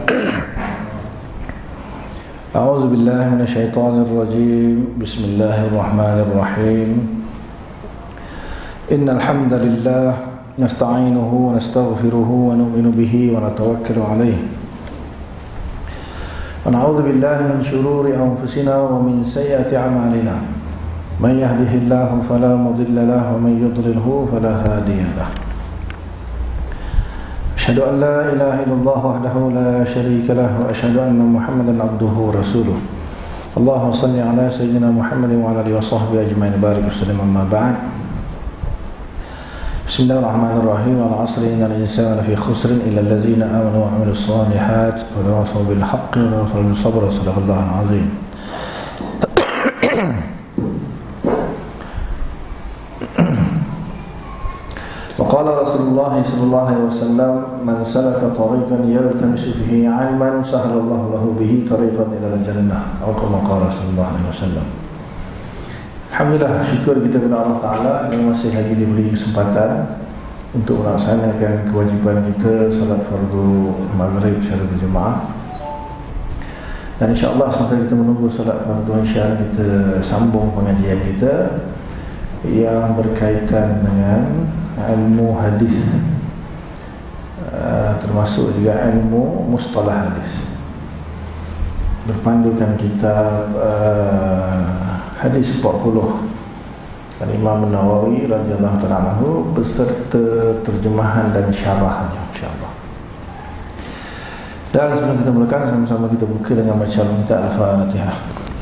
أعوذ بالله من الشيطان الرجيم. بسم الله الرحمن الرحيم. إن الحمد لله نستعينه ونستغفره ونؤمن به ونتوكل عليه ونعوذ بالله من شرور أنفسنا ومن سيئات أعمالنا. من يهده الله فلا مضل له ومن يضلله فلا هادي له. أشهد أن لا إله إلا الله وحده لا شريك له وأشهد أن محمدا عبده ورسوله. اللهم صل على سيدنا محمد وعلى آله وصحبه أجمعين. بارك وسلم. أما بعد. بسم الله الرحمن الرحيم. والعصر إن الإنسان لفي خسر إلا الذين آمنوا وعملوا الصالحات وتواصوا بالحق وتواصوا بالصبر. صدق الله العظيم. وقال رسول الله صلى الله عليه وسلم: من سلك طريقا يلتمس فيه علما سهل الله له به طريقا إلى الجنة. أو كما قال صلى الله عليه وسلم. Alhamdulillah, syukur kita kepada Allah Ta'ala yang masih lagi diberi kesempatan untuk melaksanakan kewajipan kita salat fardu maghrib secara berjemaah. Dan insyaAllah sampai kita menunggu salat fardu isya, kita sambung pengajian kita yang berkaitan dengan ilmu hadis, termasuk juga ilmu mustalah hadis, berpandukan kitab Hadis 40 Imam Nawawi radhiyallahu ta'ala anhu beserta terjemahan dan syarahnya, insyaallah. Dan sebelum kita mulakan, sama-sama kita buka dengan baca Al-Fatihah.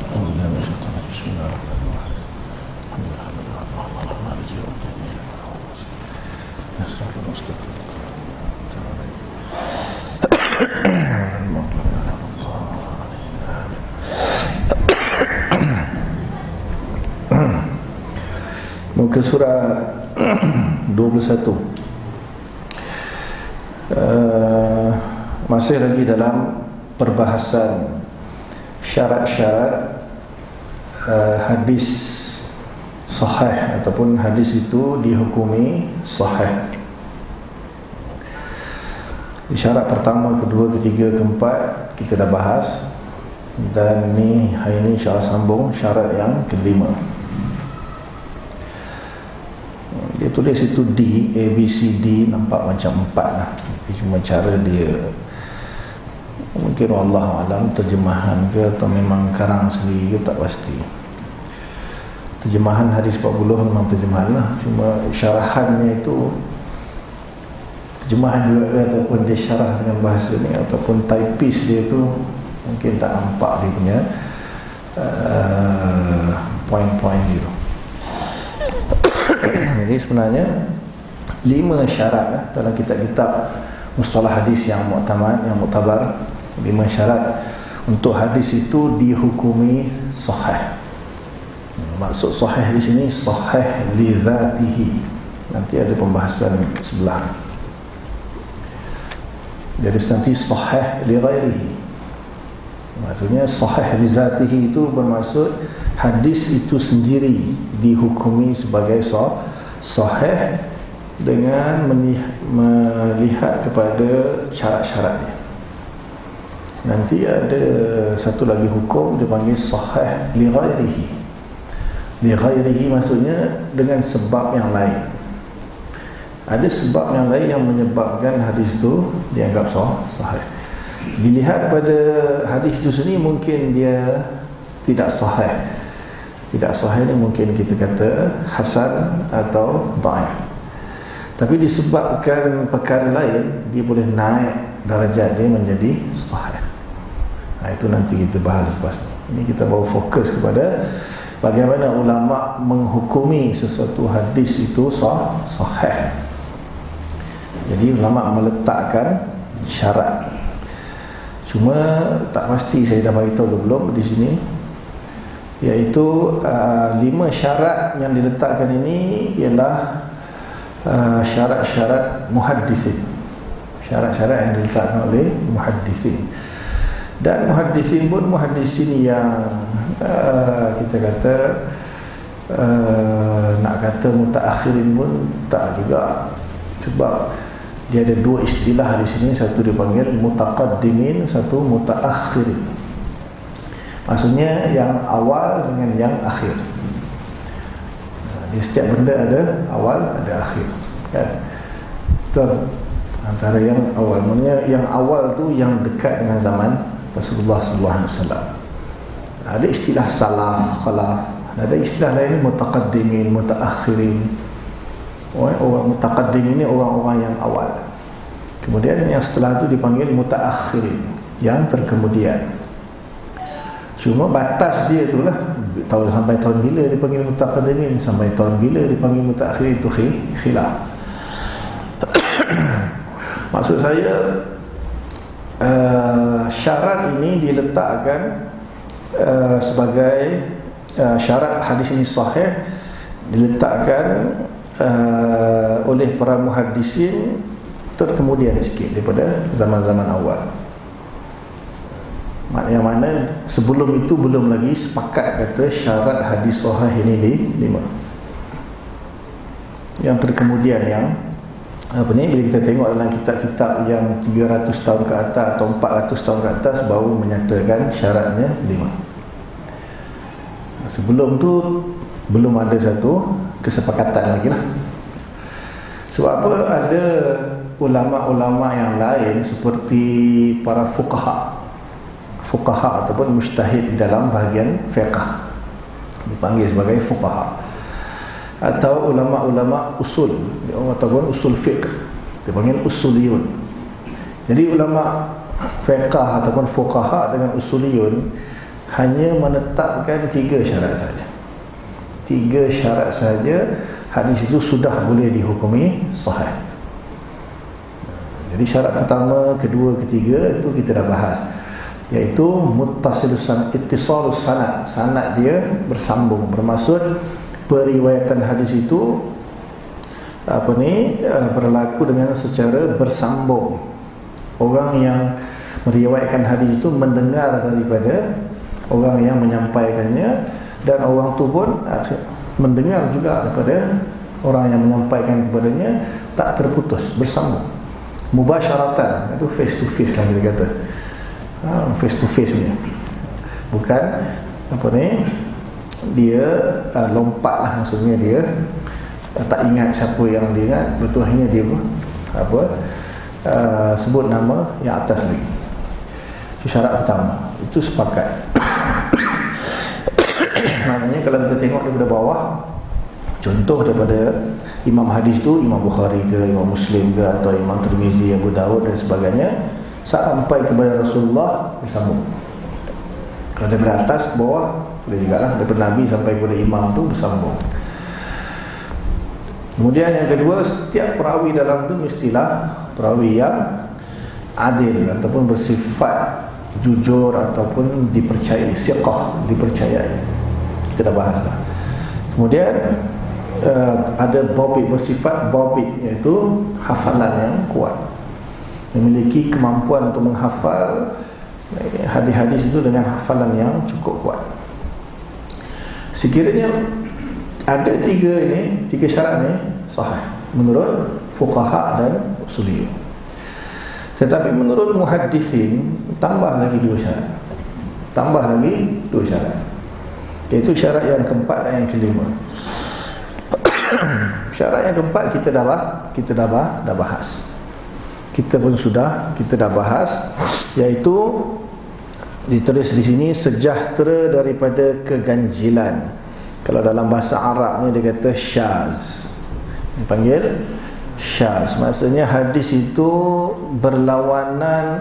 Muka surat 21. Masih lagi dalam perbahasan syarat-syarat hadis sahih ataupun hadis itu dihukumi sahih. Syarat pertama, kedua, ketiga, keempat kita dah bahas. Dan hari ini insya-Allah sambung syarat yang kelima. Dia tulis itu D, A, B, C, D, nampak macam 4 lah. Cuma cara dia, mungkin wallahu alam terjemahan ke atau memang karang sendiri ke, tak pasti. Terjemahan hadis 40 memang terjemahan lah. Cuma syarahannya itu terjemahan juga ke, ataupun dia syarah dengan bahasa ni, ataupun typist dia tu mungkin tak nampak dia punya poin-poin dia. Jadi sebenarnya 5 syarat dalam kitab-kitab mustalah hadis yang mu'tamad, yang muktabar. 5 syarat untuk hadis itu dihukumi sahih. Maksud sahih di sini sahih li dzatihi. Nanti ada pembahasan sebelah. Jadi nanti sahih li ghairihi. Maksudnya sahih li dzatihi itu bermaksud hadis itu sendiri dihukumi sebagai sahih dengan melihat kepada syarat-syaratnya. Nanti ada satu lagi hukum dipanggil sahih li ghairihi. Li ghairihi maksudnya dengan sebab yang lain. Ada sebab yang lain yang menyebabkan hadis itu dianggap sahih. Dilihat pada hadis itu sendiri mungkin dia tidak sahih. Tidak sahih ni mungkin kita kata hasan atau dhaif. Tapi disebabkan perkara lain, dia boleh naik darjat dia menjadi sahih. Itu nanti kita bahas lepas ni. Ini kita baru fokus kepada bagaimana ulama menghukumi sesuatu hadis itu sahih. Jadi ulama meletakkan syarat. Cuma tak pasti saya dah beritahu belum di sini, iaitu 5 syarat yang diletakkan ini ialah syarat-syarat muhaddisin. Syarat-syarat yang diletakkan oleh muhaddisin. Dan muhaddisin pun muhaddisin yang kita kata nak kata mutaakhirin pun tak juga. Sebab dia ada dua istilah di sini, satu dipanggil mutaqaddimin, satu mutaakhirin. Maksudnya yang awal dengan yang akhir. Di setiap benda ada awal, ada akhir, kan? Betul. Antara yang awal, maksudnya yang awal tu yang dekat dengan zaman Rasulullah SAW. Ada istilah salaf, khalaf. Ada istilah lain, mutaqaddimin, mutaakhirin. Orang mutaqaddim ini orang-orang yang awal. Kemudian yang setelah itu dipanggil mutaakhirin, yang terkemudian. Cuma batas dia itulah sampai tahun bila dipanggil mutaqaddimin, sampai tahun bila dipanggil mutaakhirin, itu khilaf. Maksud saya, syarat ini diletakkan sebagai syarat hadis ini sahih, diletakkan oleh para muhaddisin terkemudian sikit daripada zaman-zaman awal. Yang mana sebelum itu belum lagi sepakat kata syarat hadis sahih ini di 5. Yang terkemudian, yang bila kita tengok dalam kitab-kitab yang 300 tahun ke atas atau 400 tahun ke atas baru menyatakan syaratnya 5. Sebelum tu belum ada satu kesepakatan lagi lah. Sebab apa? Ada ulama-ulama yang lain seperti para fuqaha ataupun mujtahid di dalam bahagian fiqh, dipanggil sebagai fuqaha, atau ulama-ulama usul ataupun usul fiqh, dipanggil usuliyun. Jadi ulama fiqh ataupun fuqaha dengan usuliyun hanya menetapkan 3 syarat saja. 3 syarat saja hadis itu sudah boleh dihukumi sahih. Jadi syarat pertama, kedua, ketiga itu kita dah bahas, iaitu muttasilus sanad, ittisalus sanad. Sanad dia bersambung, bermaksud periwayatan hadis itu berlaku dengan secara bersambung. Orang yang meriwayatkan hadis itu mendengar daripada orang yang menyampaikannya, dan orang tu pun mendengar juga daripada orang yang menyampaikan kepadanya, tak terputus, bersambung, mubasyaratan. Itu face to face lah kita kata, face to face punya, bukan dia lompat lah, maksudnya dia tak ingat siapa yang dia ingat, betul hanya dia sebut nama yang atas lagi. Itu syarat pertama, itu sepakat. Maknanya kalau kita tengok daripada bawah, contoh daripada imam hadis tu, Imam Bukhari ke, Imam Muslim ke, atau Imam Tirmizi, Abu Dawud dan sebagainya, sampai kepada Rasulullah bersambung. Kalau daripada atas ke bawah boleh juga lah, daripada Nabi sampai kepada imam tu bersambung. Kemudian yang kedua, setiap perawi dalam tu mestilah perawi yang adil ataupun bersifat jujur ataupun dipercayai, siqah, dipercayai. Kita dah bahas dah. Kemudian ada dhabit, bersifat dhabit, iaitu hafalan yang kuat, memiliki kemampuan untuk menghafal hadis-hadis itu dengan hafalan yang cukup kuat. Sekiranya ada 3 syarat ni sahih menurut fuqaha dan usuliyun. Tetapi menurut muhaddisin tambah lagi 2 syarat. Iaitu syarat yang keempat dan yang kelima. Syarat yang keempat kita dah bahas. Kita dah bahas, iaitu ditulis di sini sejahtera daripada keganjilan. Kalau dalam bahasa Arab ni dia kata syaz, dipanggil syaz. Maksudnya hadis itu berlawanan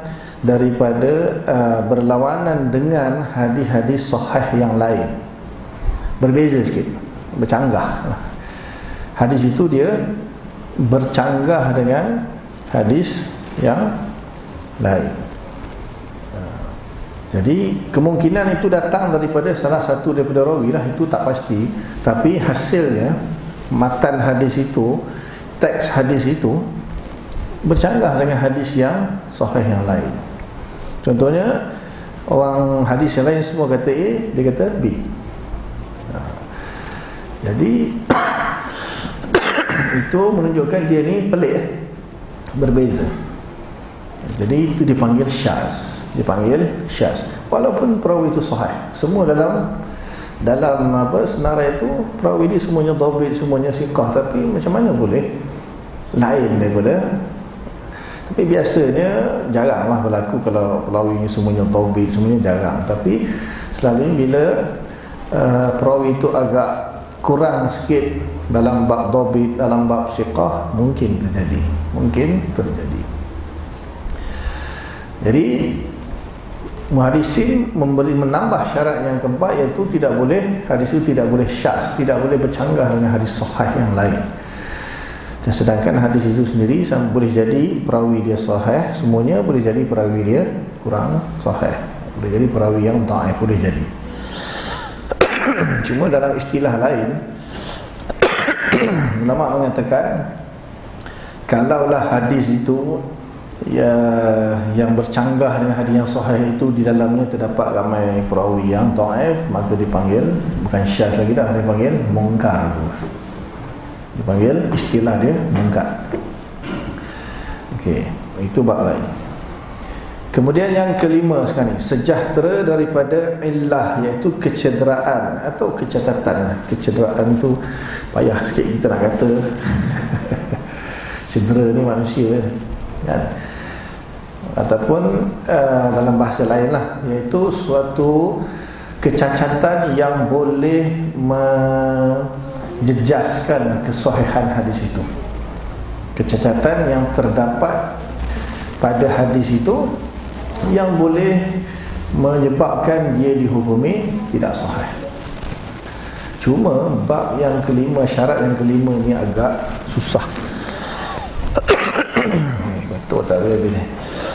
dengan hadis-hadis sahih yang lain, berbeza sikit, bercanggah. Hadis itu dia bercanggah dengan hadis yang lain. Jadi kemungkinan itu datang daripada salah satu daripada rawi lah, itu tak pasti. Tapi hasilnya matan hadis itu, teks hadis itu bercanggah dengan hadis yang sahih yang lain. Contohnya, orang hadis yang lain semua kata A, dia kata B. Jadi itu menunjukkan dia ni pelik. berbeza. Jadi itu dipanggil syaz, walaupun perawi itu sahih. Semua dalam senarai itu perawi ini semuanya dhabit, semuanya siqah, tapi macam mana boleh lain daripada. Tapi biasanya jaranglah berlaku kalau perawi ini semuanya dhabit, semuanya jarang. Tapi selalu bila perawi itu agak kurang sikit dalam bab dhabit, dalam bab siqah, mungkin terjadi. Jadi muhadisin menambah syarat yang keempat, iaitu hadis itu tidak boleh syaz, tidak boleh bercanggah dengan hadis sahih yang lain. Dan sedangkan hadis itu sendiri boleh jadi perawi dia sahih, semuanya boleh jadi perawi dia kurang sahih, boleh jadi perawi yang dhaif, boleh jadi. Cuma dalam istilah lain, ulama mengatakan kalaulah hadis itu yang bercanggah dengan hadis yang sahih itu di dalamnya terdapat ramai perawi yang dhaif, maka dipanggil bukan syaz lagi dah, dipanggil munkar. Dipanggil istilah dia munkar. Okey, itu bab lain. Kemudian yang kelima sekali, sejahtera daripada illah, iaitu kecederaan atau kecacatan. Kecederaan tu payah sikit kita nak kata. Cedera ni manusia kan? Ataupun dalam bahasa lain lah, iaitu suatu kecacatan yang boleh menjejaskan kesahihan hadis itu. Kecacatan yang terdapat pada hadis itu yang boleh menyebabkan dia dihukumi tidak sahih. Cuma bab yang kelima, syarat yang kelima ni agak susah. Betul tak habis ni.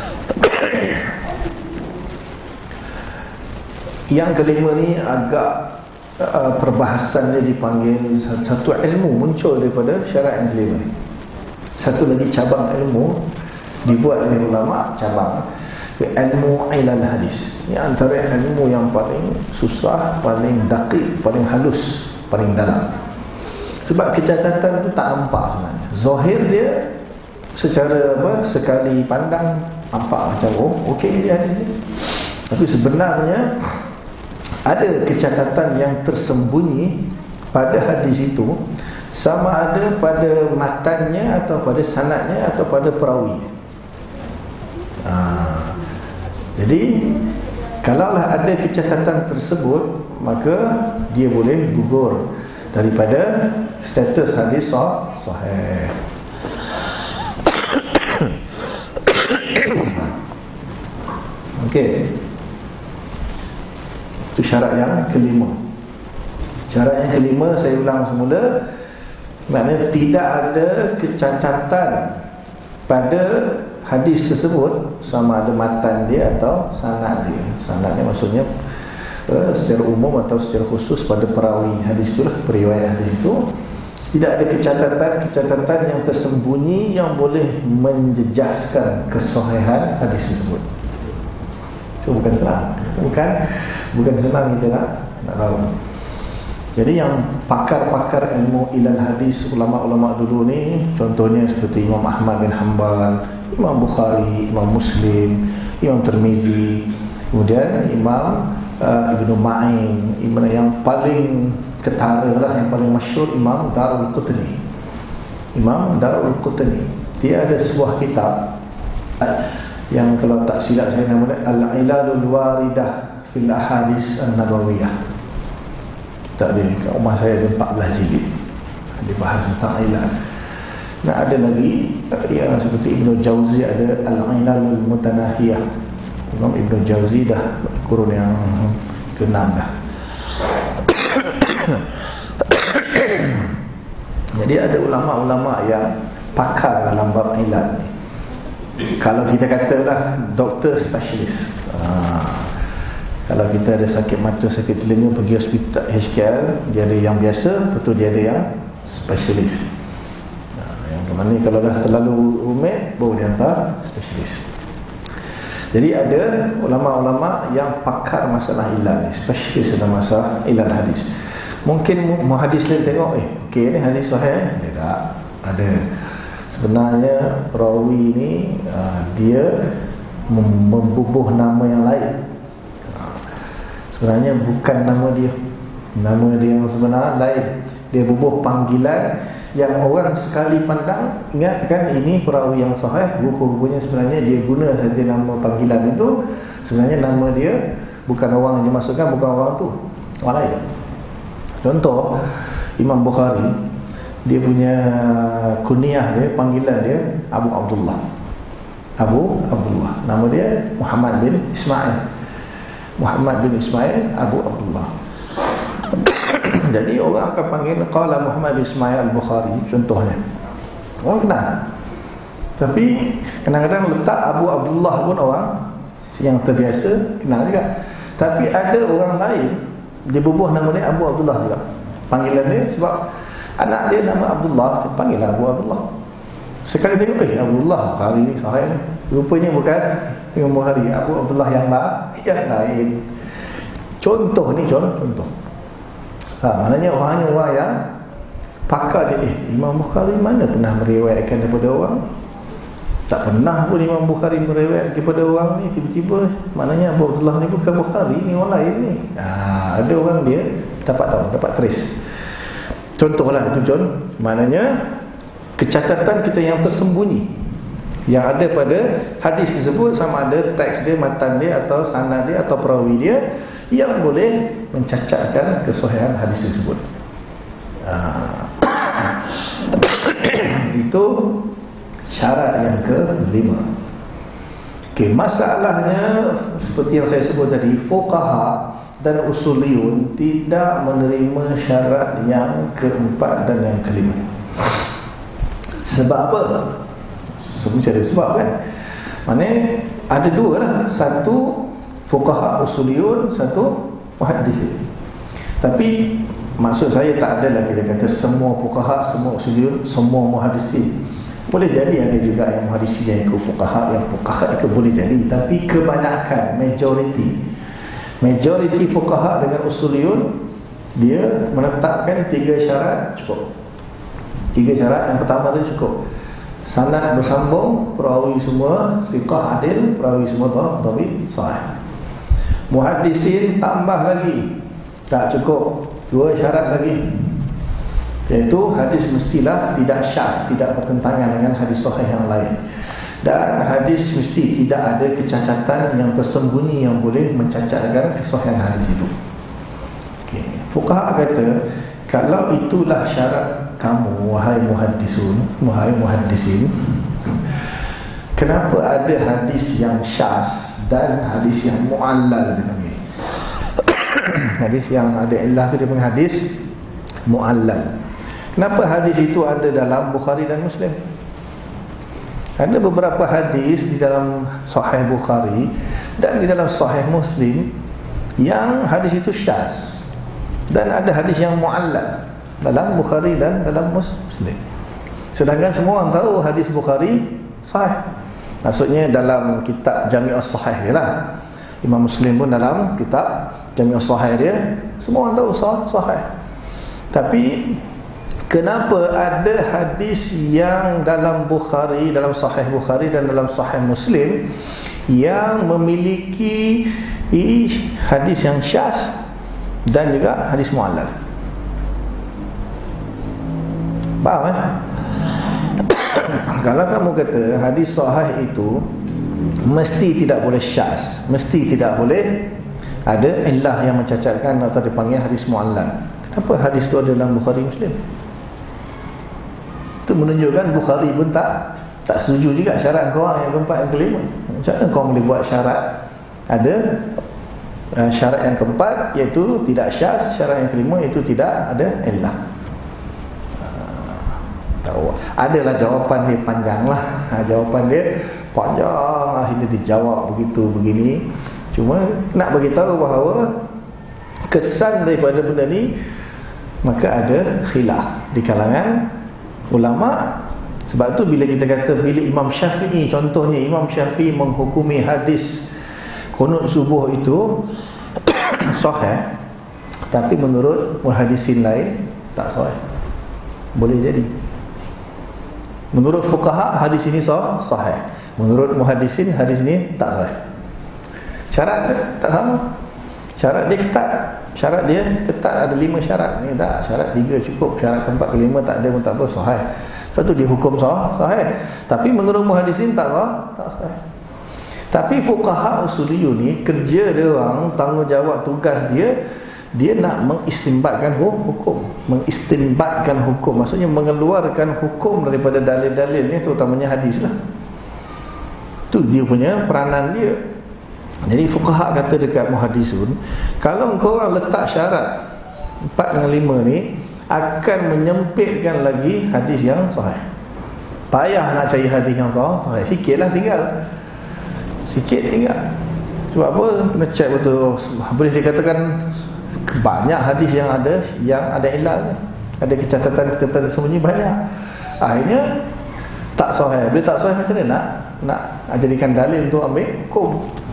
Yang kelima ni agak perbahasan dia dipanggil satu ilmu muncul daripada syarat yang kelima ni. Satu lagi cabang ilmu dibuat oleh ulama, cabang ilmu ilal hadis. Ini antara ilmu yang paling susah, paling daqiq, paling halus, paling dalam. Sebab kecacatan tu tak nampak sebenarnya. Zahir dia secara sekali pandang nampak macam okey hadis ni. Tapi sebenarnya ada kecacatan yang tersembunyi pada hadis itu, sama ada pada matannya atau pada sanadnya atau pada perawi. Jadi kalaulah ada kecacatan tersebut, maka dia boleh gugur daripada status hadis sahih. Okey. Itu syarat yang kelima. Syarat yang kelima saya ulang semula, maknanya tidak ada kecacatan pada hadis tersebut, sama ada matan dia atau sanad dia. Sanad dia maksudnya secara umum atau secara khusus pada perawi hadis itu, periwayat hadis itu, tidak ada kecacatan yang tersembunyi yang boleh menjejaskan kesahihan hadis tersebut. So bukan senang. Bukan senang kita nak tahu. Jadi yang pakar-pakar ilmu ilal hadis, ulama-ulama dulu ni, contohnya seperti Imam Ahmad bin Hanbal, Imam Bukhari, Imam Muslim, Imam Tirmizi, kemudian Imam Ibnu Ma'in, Imam yang paling ketara lah, yang paling masyhur, Imam Darul Qutni. Imam Darul Qutni, dia ada sebuah kitab yang kalau tak silap saya namanya Al-Ilalul Waridah fil Ahadis An-Nabawiyah. Kitab dia kat rumah saya ada 14 jilid, dia bahas tentang ilal. Nah, ada lagi yang seperti Ibnu Jauzi, ada Al-Ilalul Mutanahiyah. Imam Ibnu Jauzi dah kurun yang ke-6 dah. Jadi ada ulama-ulama yang pakar dalam bab ilal ni. Kalau kita katalah doktor spesialis, kalau kita ada sakit mata, sakit telinga, pergi hospital HKL, dia ada yang biasa, betul dia ada yang spesialis. Yang mana kalau dah terlalu rumit, baru dia hantar spesialis. Jadi ada ulama-ulama yang pakar masalah ilal ni, spesialis dalam masalah ilal hadis. Mungkin muhadis lain tengok, okey ni hadis sahih, dia tak ada. sebenarnya perawi ni dia membubuh nama yang lain. Sebenarnya bukan nama dia. Nama dia yang sebenar lain. Dia bubuh panggilan yang orang sekali pandang ingatkan ini perawi yang sahih, rupa-rupanya sebenarnya dia guna saja nama panggilan itu. Sebenarnya nama dia bukan orang yang dimasukkan, bukan orang tu, orang lain. Contoh Imam Bukhari, dia punya kunyah dia, panggilan dia Abu Abdullah. Abu Abdullah. Nama dia Muhammad bin Ismail. Muhammad bin Ismail Abu Abdullah. Jadi orang akan panggil qala Muhammad bin Ismail Al-Bukhari contohnya. Orang kenal. Tapi kadang-kadang letak Abu Abdullah pun orang yang terbiasa kenal juga. Tapi ada orang lain dia bubuh nama dia Abu Abdullah juga. Panggilan dia sebab anak dia nama Abdullah, dia panggil Abu Abdullah. Sekali tengok, Abdullah Bukhari ni sahih ni. Rupanya bukan Imam Bukhari, Abu Abdullah yang lain. Contoh ni contoh. Maknanya orang yang pakar dia, Imam Bukhari mana pernah meriwayatkan daripada orang? Tak pernah pun Imam Bukhari meriwayatkan kepada orang ni. Tiba-tiba maknanya Abu Abdullah ni bukan Bukhari, ni orang lain ni. Ada orang dia dapat tahu, dapat trace. Contohlah itu maknanya kecatatan kita yang tersembunyi yang ada pada hadis tersebut, sama ada teks dia, matan dia, atau sanad dia, atau perawi dia, yang boleh mencacatkan kesahihan hadis tersebut. Itu syarat yang kelima. Masalahnya seperti yang saya sebut tadi, fuqaha dan usuliyun tidak menerima syarat yang keempat dan yang kelima. Sebab apa? Sebenarnya ada sebab kan. Maknanya ada dua lah. Satu fuqaha usuliyun, satu muhaddisin. Tapi maksud saya tak adalah kita kata semua fuqaha, semua usuliyun, semua muhaddisin. Boleh jadi ada juga yang muhaddisin yang ikut fuqaha, yang fuqaha ikut, boleh jadi. Tapi kebanyakan, majoriti fuqaha dengan usuliyun, dia menetapkan 3 syarat cukup. 3 syarat. Yang pertama tu cukup sanad bersambung, perawi semua siqah adil, perawi semua dhabit sahih. Muhaddisin tambah lagi, tak cukup, 2 syarat lagi, iaitu hadis mestilah tidak syaz, tidak bertentangan dengan hadis sahih yang lain, dan hadis mesti tidak ada kecacatan yang tersembunyi yang boleh mencacatkan kesahihan hadis itu. Fuqaha kata, kalau itulah syarat kamu, wahai muhaddisin, kenapa ada hadis yang syaz dan hadis yang mu'allal dipanggil? Hadis yang ada illah tu dipanggil hadis mu'allal. Kenapa hadis itu ada dalam Bukhari dan Muslim? Ada beberapa hadis di dalam Sahih Bukhari dan di dalam Sahih Muslim yang hadis itu syaz, dan ada hadis yang mu'allal dalam Bukhari dan dalam Muslim. Sedangkan semua orang tahu hadis Bukhari sahih. Maksudnya dalam kitab Jami'us Sahih dia lah. Imam Muslim pun dalam kitab Jami'us Sahih dia, semua orang tahu sahih. Tapi kenapa ada hadis yang dalam Bukhari, dalam Sahih Bukhari dan dalam Sahih Muslim yang memiliki hadis yang syaz dan juga hadis mu'allal? Faham Kalau kamu kata hadis sahih itu mesti tidak boleh syaz, mesti tidak boleh ada illah yang mencacatkan atau dipanggil hadis mu'allal, kenapa hadis itu ada dalam Bukhari Muslim? Itu menunjukkan Bukhari pun tak setuju juga syarat korang yang keempat, yang kelima. Macam mana korang boleh buat syarat? Ada syarat yang keempat iaitu tidak syaz, syarat yang kelima iaitu tidak ada illah. Tahu, adalah jawapan dia panjang lah. Jawapan dia panjang, akhirnya dijawab begitu begini. Cuma nak bagi tahu bahawa kesan daripada benda ni, maka ada khilaf di kalangan ulama. Sebab tu bila kita kata, bila Imam Syafi'i, contohnya Imam Syafi'i menghukumi hadis qunut subuh itu sahih, tapi menurut muhaddisin lain tak sahih, boleh jadi. Menurut fuqaha hadis ini sahih. Menurut muhaddisin hadis ini tak sahih. Syarat tak sama. Syarat dia ketat. Syarat dia ketat, ada 5 syarat. Ni tak, syarat 3 cukup. Syarat keempat, kelima tak ada pun tak apa, sahih. Sebab tu dia hukum sahih. Tapi menurut muhaddisin tak sahih. Tapi fuqaha usuliyun ni kerja dia orang, tanggungjawab tugas dia nak mengistinbatkan hukum, mengistinbatkan hukum, maksudnya mengeluarkan hukum daripada dalil-dalil ni, terutamanya hadis lah. Tu dia punya peranan dia. Jadi fuqaha kata dekat muhaddisun, kalau engkau orang letak syarat 4 dengan 5 ni, akan menyempitkan lagi hadis yang sahih. Payah nak cari hadis yang sahih. Sikitlah tinggal. Sebab apa? Kena check betul. Boleh dikatakan banyak hadis yang ada ilal ni, ada kecacatan sembunyi banyak. Akhirnya tak sahih. Bila tak sahih macam mana nak jadikan dalil untuk ambil hukum.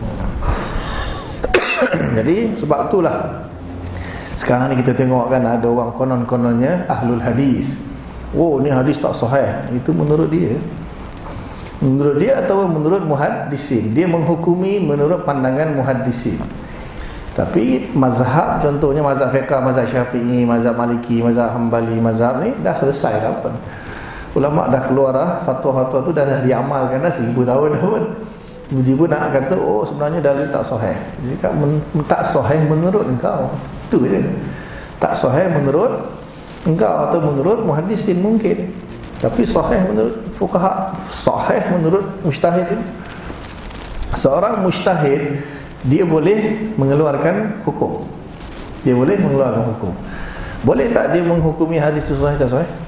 Jadi sebab itulah sekarang ni kita tengok kan, ada orang konon-kononnya ahlul hadis. Oh, ni hadis tak sahih. Itu menurut dia. Menurut dia atau menurut muhaddisin. Dia menghukumi menurut pandangan muhaddisin. Tapi mazhab, contohnya mazhab fiqh, mazhab Syafi'i, mazhab Maliki, mazhab Hambali, mazhab ni dah selesai dah pun. Ulama dah keluar dah, fatwa-fatwa tu dah diamalkan dah 1000 tahun dah pun. Uji pun nak kata, oh sebenarnya dalil tak sahih. Jadi tak sahih menurut engkau. Itu je. Tak sahih menurut engkau atau menurut muhaddisin mungkin. Tapi sahih menurut fuqaha, sahih menurut mujtahid itu. Seorang mujtahid, dia boleh mengeluarkan hukum. Dia boleh mengeluarkan hukum. Boleh tak dia menghukumi hadis itu sahih tak sahih?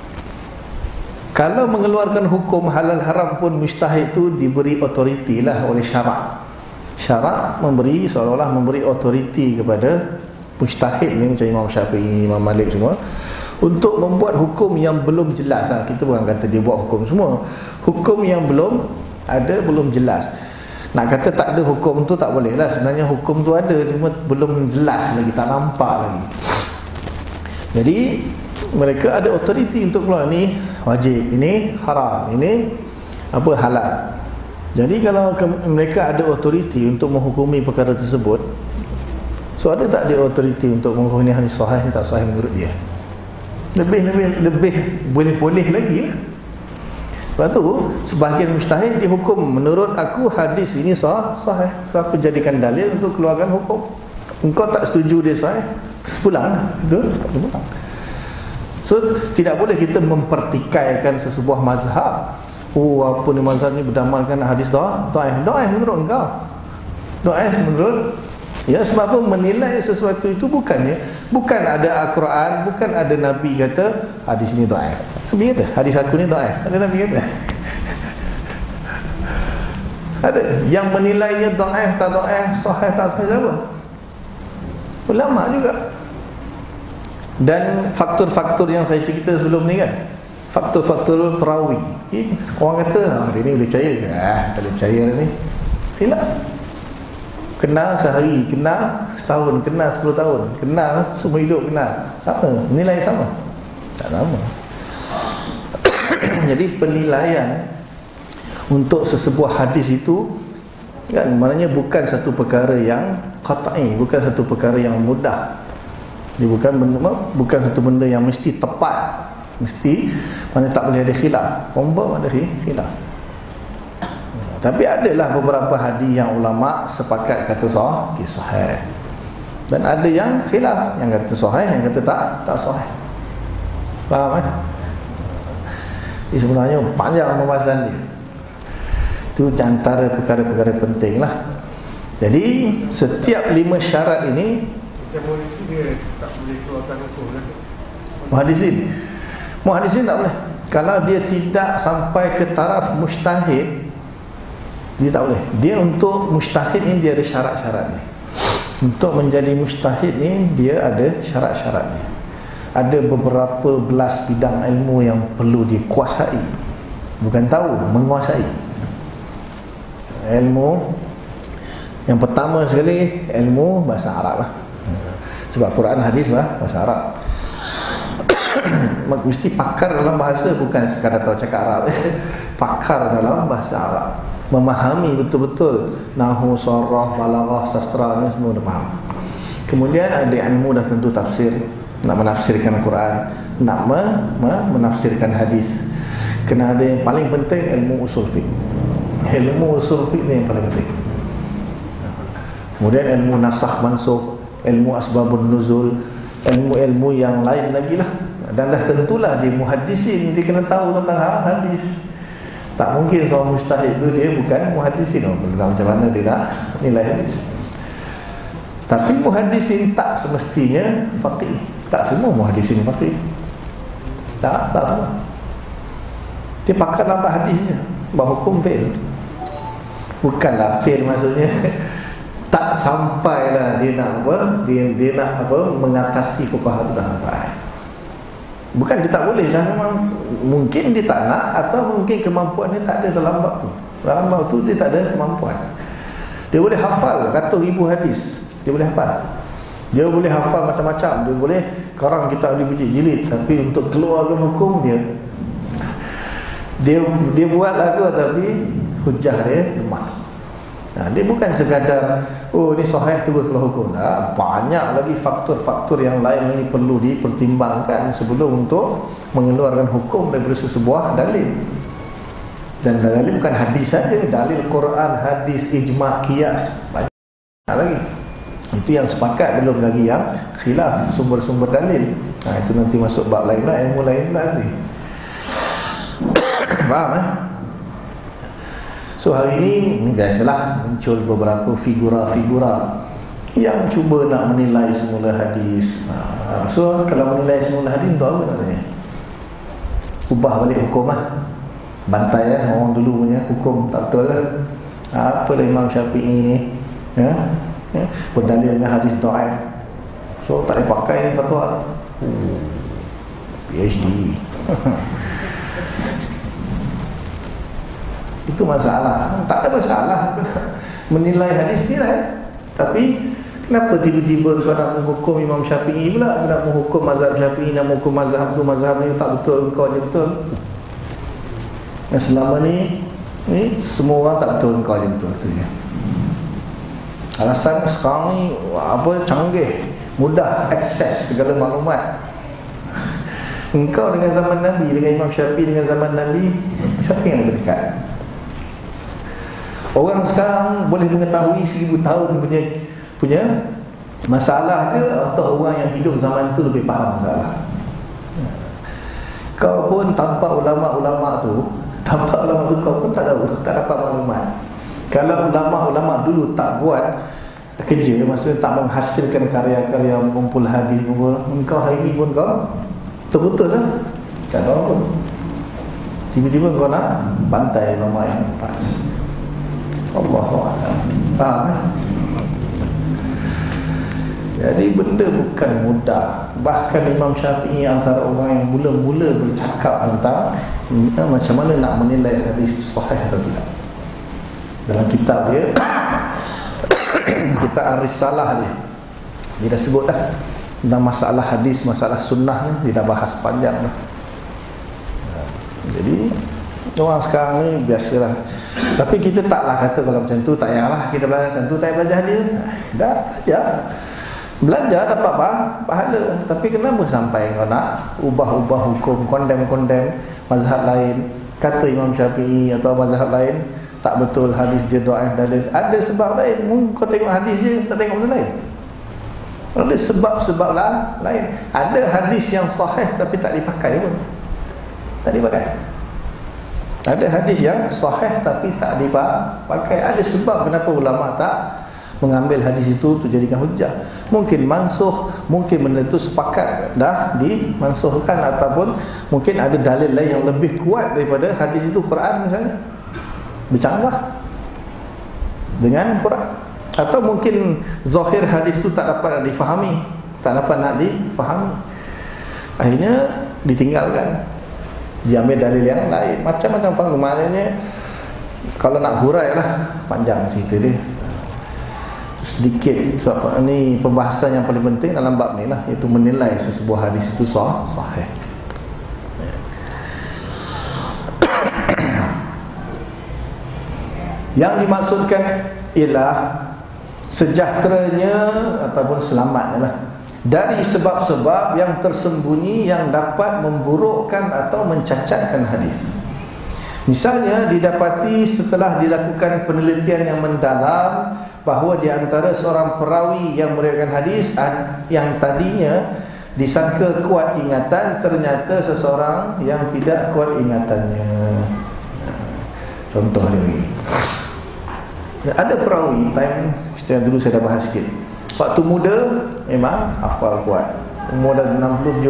Kalau mengeluarkan hukum halal haram pun mujtahid itu diberi otoriti lah oleh syarak. Syarak memberi, seolah-olah memberi otoriti kepada mujtahid ni, macam Imam Syafi'i, Imam Malik semua, untuk membuat hukum yang belum jelas lah. Kita bukan kata dia buat hukum semua. Hukum yang belum ada, belum jelas. Nak kata tak ada hukum tu tak boleh lah. Sebenarnya hukum tu ada, cuma belum jelas lagi, tak nampak lagi. Jadi mereka ada otoriti untuk keluar, ni wajib, ini haram, ini apa, halal. Jadi kalau mereka ada otoriti untuk menghukumi perkara tersebut, so ada tak dia otoriti untuk menghukumi hadis sahih tak sahih menurut dia? Lebih boleh lagi lah. Lepas tu sebahagian mujtahid dihukum, menurut aku hadis ini sahih, so aku jadikan dalil untuk keluarkan hukum. Engkau tak setuju dia sahih, pulang, betul? Pulang. So tidak boleh kita mempertikaikan sesebuah mazhab. Oh, apa ni mazhab ni berdasarkan hadis dhaif menurut engkau. Dhaif menurut, ya, sebab apa? Menilai sesuatu itu bukan ada Al-Quran, bukan ada Nabi kata hadis ini dhaif. Nabi kata hadis aku ni dhaif. Ada Nabi kata. Ada yang menilainya dhaif tak dhaif, sahih tak sahih, siapa? Ulama juga. Dan faktor-faktor yang saya cerita sebelum ni kan, faktor-faktor perawi. Orang kata dia ni boleh percaya ke? Tak boleh percaya ni. Khilaf. Kenal sehari, kenal setahun, kenal 10 tahun, kenal semua hidup, kenal sama, nilai sama? Tak sama. Jadi penilaian untuk sesebuah hadis itu kan, maknanya bukan satu perkara yang qat'i, bukan satu perkara yang mudah. Dia bukan satu benda yang mesti tepat, mesti mana tak boleh ada khilaf, confirm ada khilaf. Tapi adalah beberapa hadis yang ulama sepakat kata sahih, dan ada yang khilaf, yang kata sahih, yang kata tak sahih. Faham kan? Ini sebenarnya panjang pembahasan dia. Itu antara perkara-perkara penting lah. Jadi setiap 5 syarat ini dia tak boleh keluarkan hukum kan? Muhaddisin tak boleh. Kalau dia tidak sampai ke taraf mujtahid, dia tak boleh. Dia untuk mujtahid ni dia ada syarat-syarat ni. Untuk menjadi mujtahid ni dia ada syarat-syarat ni. Ada beberapa belas bidang ilmu yang perlu dikuasai. Bukan tahu, menguasai. Ilmu yang pertama sekali, ilmu bahasa Arab lah. Sebab Quran hadis bahasa Arab. Mesti pakar dalam bahasa, bukan sekadar tahu cakap Arab. Pakar dalam bahasa Arab, memahami betul-betul nahwu, sarah, balaghah, sastra ni semua dah faham. Kemudian ada ilmu dah tentu tafsir, nak menafsirkan Quran, nak menafsirkan hadis. Kena ada yang paling penting, ilmu usul fiqh. Ilmu usul fiqh ni yang paling penting. Kemudian ilmu nasakh mansukh, ilmu asbabun nuzul, ilmu-ilmu yang lain lagi lah. Dan dah tentulah dia muhaddisin, dia kena tahu tentang hadis. Tak mungkin seorang mujtahid tu dia bukan muhaddisin. Macam mana dia nak nilai hadis? Tapi muhaddisin tak semestinya faqih. Tak semua muhaddisin faqih. Tak semua. Dia pakar dalam hadis je, berhukum fi'l. Bukanlah fi'l maksudnya tak sampailah dia nak apa, dia nak apa, mengatasi fuqaha tu tak sampai. Bukan dia tak boleh lah, memang mungkin dia tak nak, atau mungkin kemampuan dia tak ada dalam bab tu. Dalam bab tu dia tak ada kemampuan. Dia boleh hafal ratus ribu hadis, dia boleh hafal. Dia boleh hafal macam-macam, dia boleh karang kitab dibiji-jilid, tapi untuk keluarkan hukum dia buat lagu tapi hujah dia lemah. Dia bukan sekadar ni sahih terus keluar hukum. Banyak lagi faktor-faktor yang lain ini perlu dipertimbangkan sebelum untuk mengeluarkan hukum daripada sebuah dalil. Dan dalil bukan hadis saja, dalil Quran, hadis, ijma', qiyas, banyak lagi. Itu yang sepakat, belum lagi yang khilaf, sumber-sumber dalil. Itu nanti masuk bab lain lah, ilmu lain lah nanti. Faham So hari ini biasalah muncul beberapa figura-figura yang cuba nak menilai semula hadis. So kalau menilai semula hadis tu apa katanya? Ubah balik hukum lah. Bantai orang dulu punya hukum tak betul lah. Apalah Imam Syafi'i ni berdalil dengan hadis dhaif. So tak boleh pakai ni fatwa tu. PhD. Itu masalah. Tak ada masalah menilai hadis nilai. Tapi kenapa tiba-tiba kau nak menghukum Imam Syafi'i pula, nak menghukum mazhab Syafi'i, nak menghukum mazhab tu, mazhab ni tak betul, kau je betul. Yang selama ni semua orang tak betul, kau je betul tu je. Alasan sekarang ni canggih, mudah akses segala maklumat. Engkau dengan zaman Nabi, dengan Imam Syafi'i dengan zaman Nabi, siapa yang lebih dekat? Orang sekarang boleh mengetahui 1000 tahun punya masalah ke, atau orang yang hidup zaman tu lebih faham masalah? Kau pun tanpa ulama-ulama tu kau pun tak tahu, tak dapat maklumat. Kalau ulama-ulama dulu tak buat kerja, maksudnya tak menghasilkan karya-karya mengumpul hadis, engkau hari ni pun kau betul-betul lah tak tahu apa. Tiba-tiba kau nak bantai ulama yang lepas. Allahuakbar. Faham? Jadi benda bukan mudah. Bahkan Imam Syafi'i antara orang yang mula-mula bercakap tentang macam mana nak menilai hadis sahih atau tidak. Dalam kitab dia kitab Ar-Risalah dia dah sebut dah tentang masalah hadis, masalah sunnah ni, dia dah bahas panjang dah. Jadi orang sekarang ni biasalah. Tapi kita taklah kata kalau macam tu tak payahlah kita belajar macam tu, tak payah belajar dia. Dah belajar dapat pahala. Tapi kenapa sampai kau nak ubah-ubah hukum, condemn mazhab lain, kata Imam Syafi'i atau mazhab lain tak betul, hadis dia dhaif, dalil. Ada sebab lain. Kau tengok hadis je, tak tengok benda lain. Ada sebab-sebab lain. Ada hadis yang sahih tapi tak dipakai pun. Tak dipakai. Ada hadis yang sahih tapi tak dipakai. Ada sebab kenapa ulama tak mengambil hadis itu untuk jadikan hujah. Mungkin mansukh, mungkin benda itu sepakat dah dimansukhkan, ataupun mungkin ada dalil lain yang lebih kuat daripada hadis itu. Quran misalnya bercanggah dengan Quran, atau mungkin zahir hadis itu tak dapat nak difahami, akhirnya ditinggalkan, diambil dalil yang lain. Macam-macam faham. Maknanya kalau nak hurai lah, panjang cerita dia. Sedikit sebab ni pembahasan yang paling penting dalam bab ni lah, iaitu menilai sesebuah hadis itu sahih. Yang dimaksudkan ialah sejahteranya ataupun selamatnya lah dari sebab-sebab yang tersembunyi yang dapat memburukkan atau mencacatkan hadis. Misalnya, didapati setelah dilakukan penelitian yang mendalam bahawa di antara seorang perawi yang meriwayatkan hadis yang tadinya disangka kuat ingatan, ternyata seseorang yang tidak kuat ingatannya. Contoh lagi, ada perawi time dulu saya dah bahas sikit. Waktu muda memang hafal kuat, umur dah 60,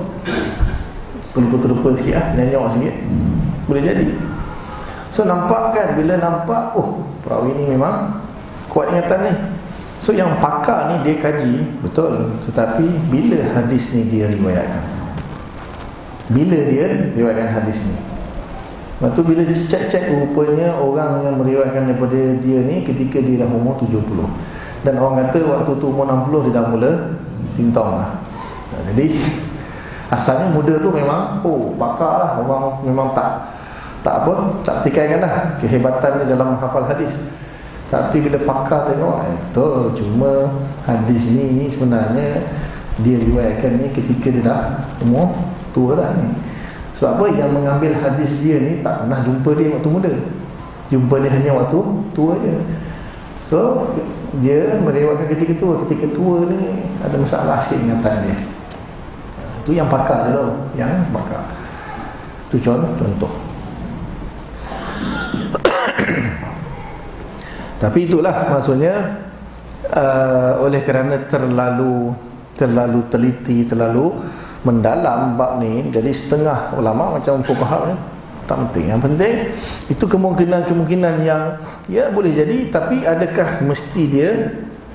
70 terlupa sikit lah, nyanyok sikit, boleh jadi. So nampak kan, bila nampak perawi ni memang kuat ingatan ni. So yang pakar ni dia kaji betul, tetapi bila hadis ni dia riwayatkan, bila dia riwayatkan hadis ni, lepas tu bila cek rupanya orang yang meriwayatkan daripada dia ni ketika dia dah umur 70. Dan orang kata waktu tu umur 60 dia dah mula tintong lah. Jadi asalnya muda tu memang pakar lah, orang memang tak tikaikan dah kehebatan dia dalam hafal hadis. Tapi bila pakar tengok, betul, cuma hadis ni sebenarnya dia riwayatkan ni ketika dia dah umur tua dah ni. Sebab apa? Yang mengambil hadis dia ni tak pernah jumpa dia waktu muda, jumpa dia hanya waktu tua je. So dia meriwayatkan ketika tua ni ada masalah sikit ingatan dia. Itu yang pakar dia tahu, yang pakar. Itu contoh. Tapi itulah maksudnya, oleh kerana terlalu teliti, terlalu mendalam bab ni, jadi setengah ulama macam fuqaha ni tak penting. Yang penting itu kemungkinan yang ya boleh jadi, tapi adakah mesti dia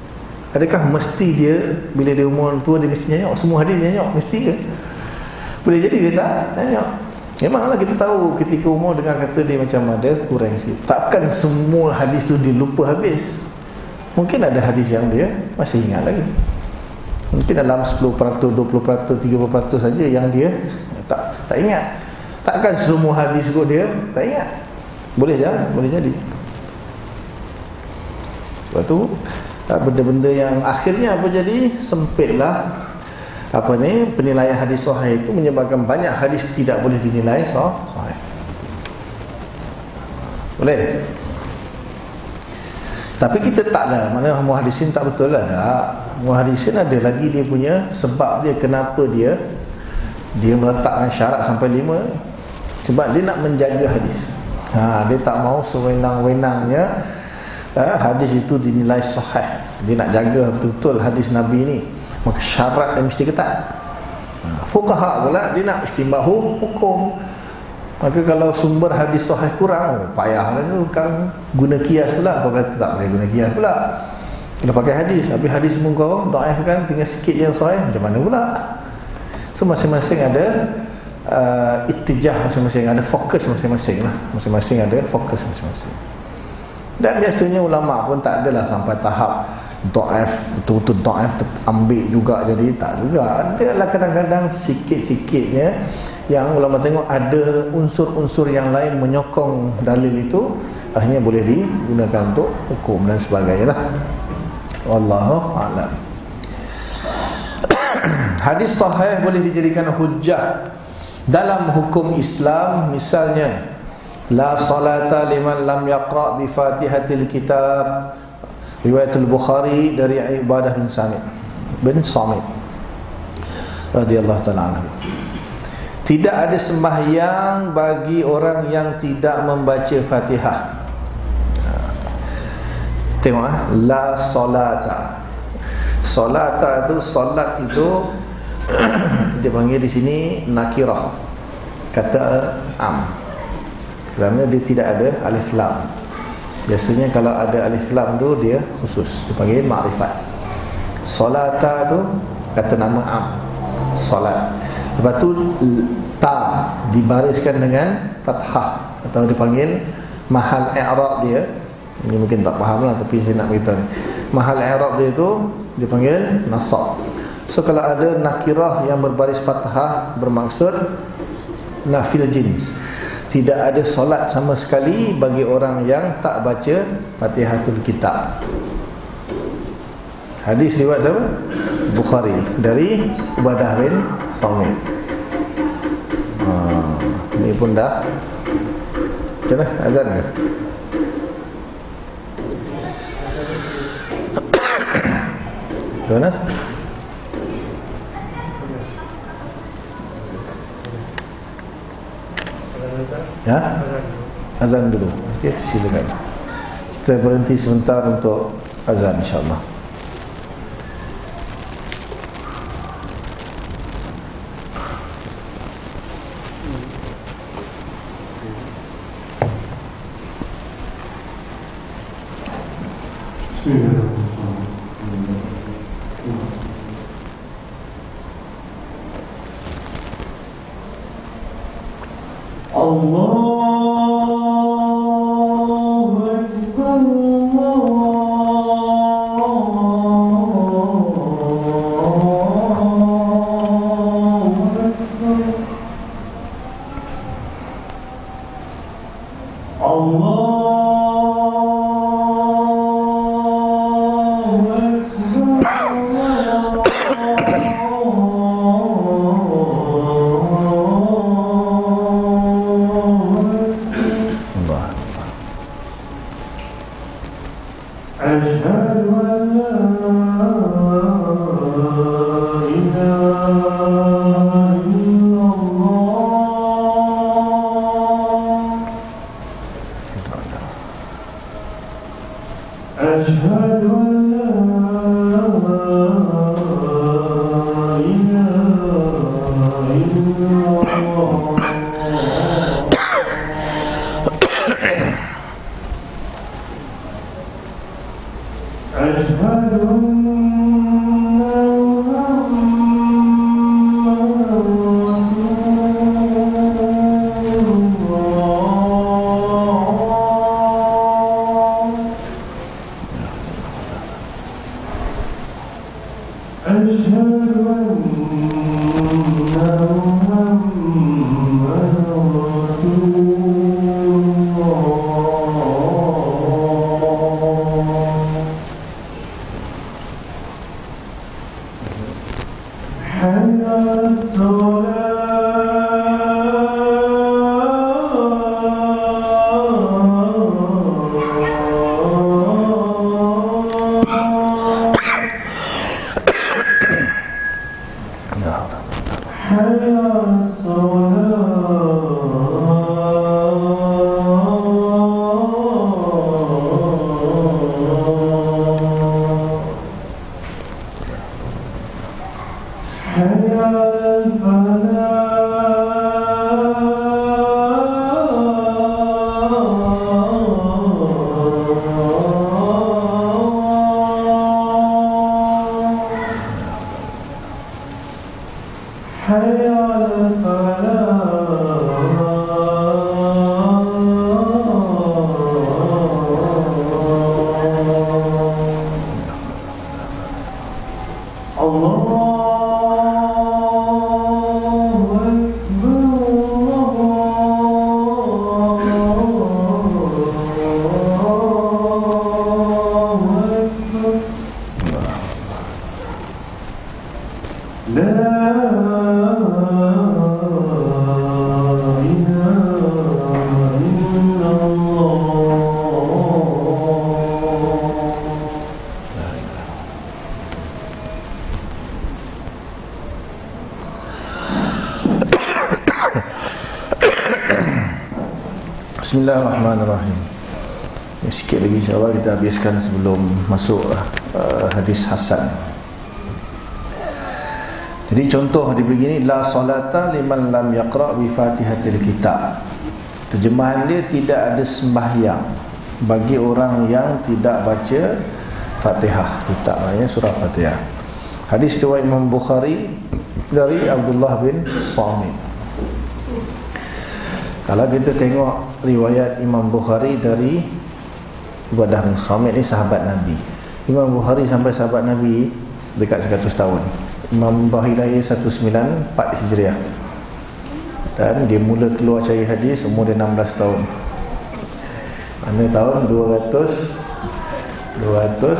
bila dia umur tua dia mesti nyanyok semua hadis nyanyok, mesti ke? Boleh jadi dia tak nyanyok. Memanglah kita tahu ketika umur dengar kata dia macam ada kurang sikit. Takkan semua hadis tu dia lupa habis. Mungkin ada hadis yang dia masih ingat lagi. Mungkin dalam 10%, 20%, 30% saja yang dia tak ingat. Takkan semua hadis kot dia tak ingat. Boleh jadi. Sebab tu benda-benda yang akhirnya apa jadi, sempitlah penilaian hadis sahih itu, menyebabkan banyak hadis tidak boleh dinilai sahih. Boleh. Tapi kita taklah, mana muhadisin tak betul lah, tak. Muhadisin ada lagi dia punya sebab dia, kenapa dia meletakkan syarat sampai 5. Sebab dia nak menjaga hadis. Dia tak mau sewenang-wenangnya hadis itu dinilai sahih. Dia nak jaga betul-betul hadis Nabi ni, maka syarat dia mesti ketat. Fuqaha pula dia nak istimbahu hukum. Maka kalau sumber hadis sahih kurang, payahlah tu kan guna kias pula. Kau kata tak boleh guna kias pula, kena pakai hadis. Habis hadis pun kau dhaif kan, tinggal sikit yang sahih, macam mana pula? So masing-masing ada ittijah, masing-masing ada fokus masing-masing lah. Masing-masing ada fokus masing-masing. Dan biasanya ulama pun tak adalah sampai tahap dhaif, betul-betul dhaif ambil juga, jadi tak juga. Adalah kadang-kadang sikit-sikitnya yang ulama tengok ada unsur-unsur yang lain menyokong dalil itu, akhirnya boleh digunakan untuk hukum dan sebagainya lah. Wallahu a'lam. Hadis sahih boleh dijadikan hujjah dalam hukum Islam. Misalnya, la salata liman lam yaqra' bi Fatihatil Kitab, riwayat Al-Bukhari dari Ibadah bin Samit radhiyallahu ta'ala anhu. Tidak ada sembahyang bagi orang yang tidak membaca Fatihah. Tengok la salata. Salata itu, salat itu dia panggil di sini nakirah, kata am, kerana dia tidak ada alif lam. Biasanya kalau ada alif lam tu dia khusus, dipanggil ma'rifat. Salata tu kata nama am, salat. Lepas tu ta dibariskan dengan fathah, atau dipanggil mahal i'rab dia. Ini mungkin tak faham lah, tapi saya nak beritahu ni. Mahal i'rab dia tu dipanggil nasab. So kalau ada nakirah yang berbaris fathah, bermaksud nafil jins. tidak ada solat sama sekali bagi orang yang tak baca Fatihatul Kitab. Hadis riwayat siapa? Bukhari, dari Ubadah bin Samit. Ini pun dah macam mana? Azan ke? Mana? Ya? Azan dulu. Okey, silakan. Kita berhenti sebentar untuk azan insya-Allah. Bismillahirrahmanirrahim. Sikit lagi insyaAllah kita habiskan sebelum masuk hadis Hasan. Jadi contoh dia begini, la salata liman lam yaqra' bi Fatihatil Kitab. Terjemahan dia, tidak ada sembahyang bagi orang yang tidak baca Fatihah Kitab, maknanya surah Fatihah. Hadis riwayat Imam Bukhari dari Abdullah bin Samit. Kalau kita tengok riwayat Imam Bukhari dari Ubadah bin Samit ni sahabat Nabi. Imam Bukhari sampai sahabat Nabi dekat 100 tahun. Imam Bukhari lahir 194 Hijriah. Dan dia mula keluar cari hadis umur dia 16 tahun. Mana tahun 216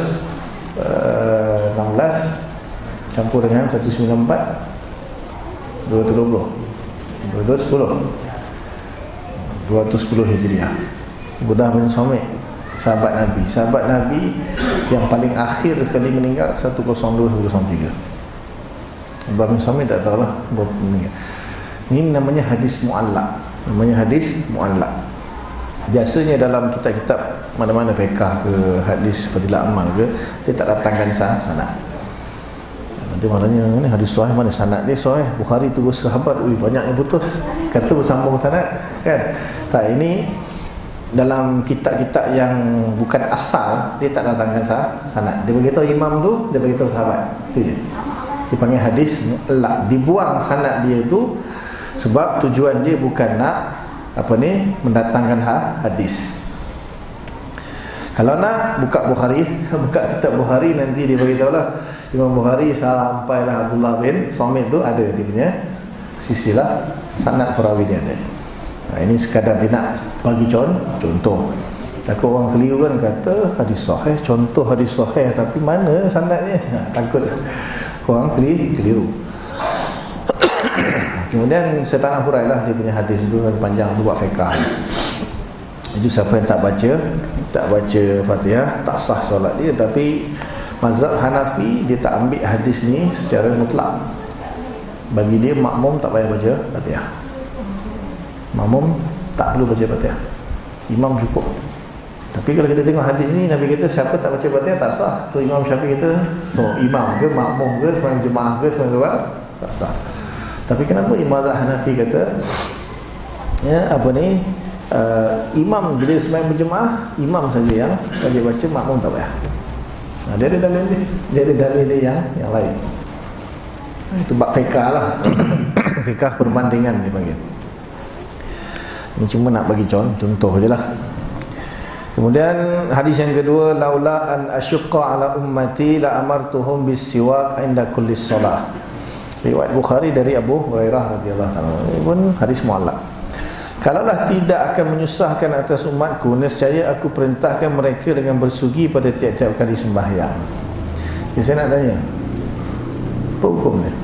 campur dengan 194 210 Hijriah. Buddha bin Samit, sahabat Nabi yang paling akhir sekali meninggal 102-103. Buddha bin Samit tak tahulah berapa meninggal. Ini namanya hadis mu'allaq. Biasanya dalam kitab-kitab mana-mana fiqh ke hadis fadilah amal ke, dia tak datangkan sanad. Nanti maknanya ni hadis sahih, mana sanad dia sahih. Bukhari tu sahabat, banyak yang putus, kata bersambung sanad kan. Tak, ini dalam kitab-kitab yang bukan asal, dia tak datangkan sanad. Dia beritahu imam tu, dia beritahu sahabat. Itu je. Dipanggil hadis mu'allaq. Dibuang sanad dia tu sebab tujuan dia bukan nak mendatangkan hadis. Kalau nak buka Bukhari, buka kitab Bukhari, nanti dia beritahulah Imam Bukhari sampailah Abdullah bin Samit tu ada dia punya silsilah sanad perawi dia ada. Ini sekadar dia nak bagi contoh. Takut orang keliru kan, kata hadis sahih, contoh hadis sahih, tapi mana sanadnya? Takut orang keliru. Kemudian saya tak nak hurailah dia punya hadis itu, panjang tu buat fiqh. Itu siapa yang tak baca Fatihah, tak sah solat dia. Tapi mazhab Hanafi, dia tak ambil hadis ni secara mutlak. Bagi dia makmum tak payah baca Fatihah. Makmum tak perlu baca Fatihah, imam cukup. Tapi kalau kita tengok hadis ni, Nabi kata siapa tak baca Fatihah tak sah. Tu Imam Syafi'i kata, so imam ke, makmum ke, sembahyang jemaah ke, sembahyang luar, tak sah. Tapi kenapa mazhab Hanafi kata imam bila sembahyang berjemaah, imam saja yang wajib baca, makmum tak payah. Dia ada dalil dia yang lain. Itu bab fiqh lah. Fiqh perbandingan dipanggil. Ini cuma nak bagi contoh je lah. Kemudian hadis yang kedua, laula an asyqa ala ummati la amartuhum bis-siwak inda kulli shalah. Riwayat Bukhari dari Abu Hurairah radhiyallahu taala. Ini pun hadis mu'allaq. Kalaulah tidak akan menyusahkan atas umatku, nescaya aku perintahkan mereka dengan bersugi pada tiap-tiap kali sembahyang. Jadi saya nak tanya, apa hukum ni?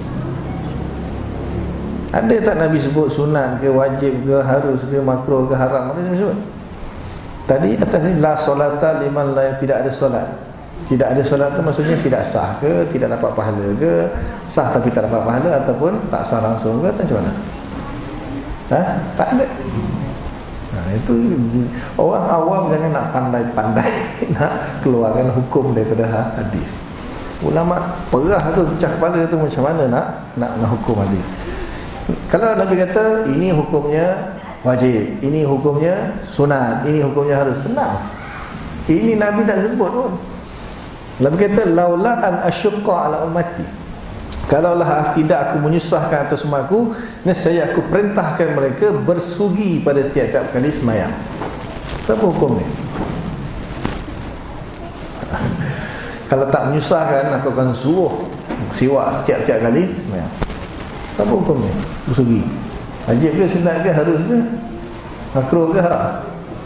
Ada tak Nabi sebut sunat ke, wajib ke, harus ke, makruh ke, haram? Ada Nabi sebut? Tadi atas ni la solata liman la, tidak ada solat. Tidak ada solat tu maksudnya tidak sah ke, tidak dapat pahala ke, sah tapi tak dapat pahala, ataupun tak sah langsung ke, atau macam mana? Tak ada. Itu orang awam jangan nak pandai-pandai nak keluarkan hukum daripada hadis. Ulama perah tu, pecah kepala tu, macam mana nak hukum hadis. Kalau Nabi kata ini hukumnya wajib, ini hukumnya sunat, ini hukumnya harus, senang. Ini Nabi tak sebut pun. Nabi kata laula an asyqa ala ummati, kalaulah tidak aku menyusahkan atas umatku, nescaya aku perintahkan mereka bersugi pada tiap-tiap kali sembahyang. Siapa hukum ni? Kalau tak menyusahkan, aku akan suruh siwak tiap-tiap kali sembahyang. Siapa hukum ni? Bersugi. Wajib ke, sunat ke, harus ke, makruh ke, haram?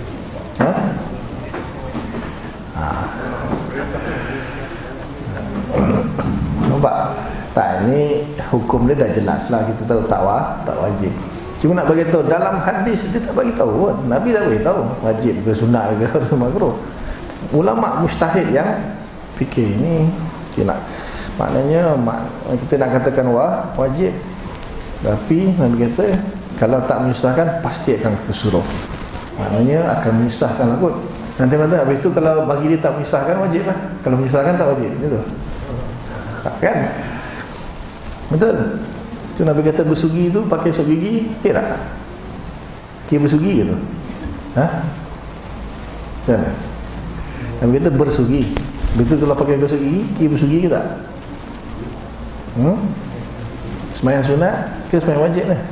Nampak? Tak, ini hukum dia dah jelas lah. Kita tahu tak wajib. Cuma nak bagi tahu, dalam hadis dia tak bagi tahu pun. Nabi tak bagi tahu wajib ke, sunat ke, harus, makruh. Ulama mujtahid yang fikir ni maknanya kita nak katakan wajib, tapi Nabi kata kalau tak menyusahkan pasti akan kesuruh. Maknanya akan menyusahkan lah kot. Nanti kata habis tu kalau bagi dia tak menyusahkan, wajib lah. Kalau menyusahkan tak wajib, gitu kan? Betul? Tu Nabi kata bersugi tu pakai sok gigi, okey tak? Dia bersugi ke tu? Macam mana? Nabi kata bersugi. Betul kalau pakai gosok gigi, dia bersugi ke tak? Sembahyang sunat ke sembahyang wajib ni?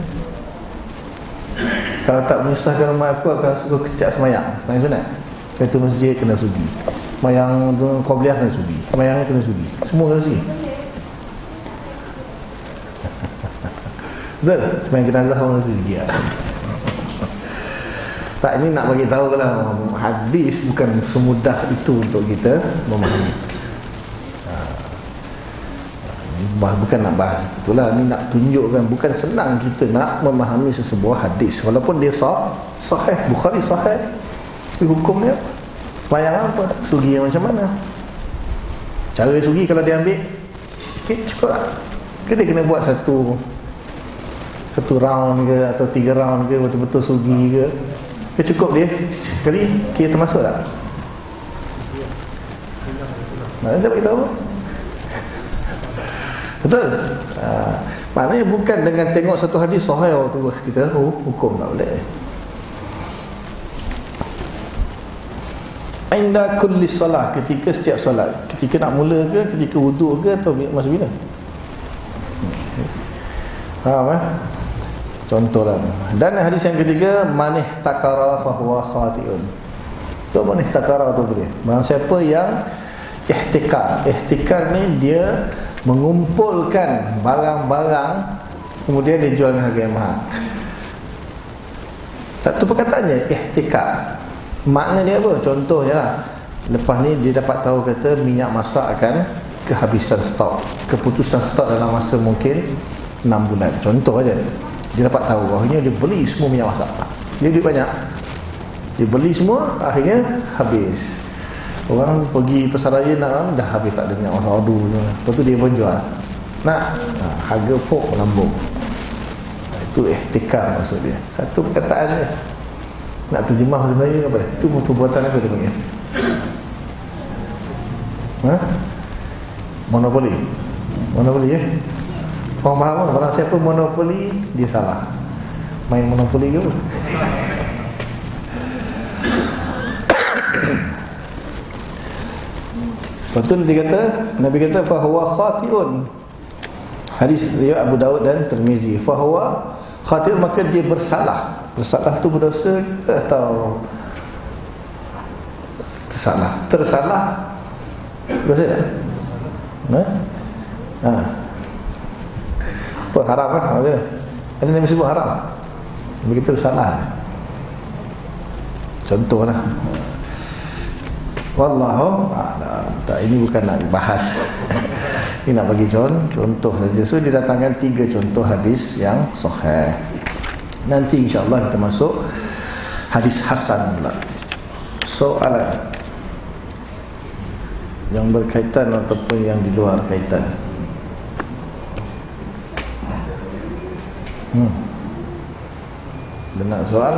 Kalau tak menyusahkan rumah aku, akan suruh sejak sembahyang sunat. Satu masjid kena sugi, sembahyang qabliyah kena sugi, sembahyang kena sugi, semua kena sugi. Betul? Sembahyang jenazah orang tu sikit. Tak, ini nak bagi tahu lah, hadis bukan semudah itu untuk kita memahami. Bukan nak bahas itulah, ni nak tunjukkan bukan senang kita nak memahami sesebuah hadis walaupun dia sahih, Bukhari sahih. Hukum dia sembahyang apa? Sugi yang macam mana? Cara sugi kalau dia ambil sikit cukup lah ke dia kena buat satu round ke atau 3 round ke, betul-betul sugi ke cukup dia sekali kira termasuk tak? Nak tak beritahu? Betul? Maknanya bukan dengan tengok satu hadis sahih terus kita hukum, tak boleh. Inda kulli solah, ketika setiap solat, ketika nak mula ke, ketika wuduk ke, atau masa bila? Faham Contohlah. Dan hadis yang ketiga, manih takara fahuwa khati'un. Tu manih takara tu boleh. Barang siapa yang ihtikar ni dia mengumpulkan barang-barang kemudian dijual dengan harga yang mahal. Satu perkataannya ihtikar. Makna dia apa? Contohnya lah, lepas ni dia dapat tahu kata minyak masak akan kehabisan stok, keputusan stok dalam masa mungkin 6 bulan. Contoh aja. Dia dapat tahu akhirnya dia beli semua minyak masak. Dia duit banyak. Dia beli semua, akhirnya habis. Orang pergi pasar raya nak dah habis, tak ada minyak masak adu. Lepas tu dia pun jual. Harga pok melambung. Itu ihtikar maksud dia. Satu perkataan dia. Nak terjemah bahasa Melayu apa? Itu perbuatan apa dia panggil? Monopoli. Monopoli ya? Orang faham tak? Barang siapa monopoli, dia salah. Main monopoli ke apa? Lepas tu Nabi kata fahuwa khati'un. Hadis riwayat Abu Daud dan Tirmizi. Fahuwa khati'un, maka dia bersalah. Bersalah tu berdosa ke atau tersalah? Tersalah berdosa tak? Apa haram kan? Ada Nabi sebut haram. Begitu salah. Contohlah. Wallahu a'lam. Tak, ini bukan nak bahas. Ini nak bagi contoh saja. So didatangkan 3 contoh hadis yang sahih. Nanti insya-Allah kita masuk hadis hasan pula. Soalan yang berkaitan ataupun yang di luar kaitan. Dia nak soal?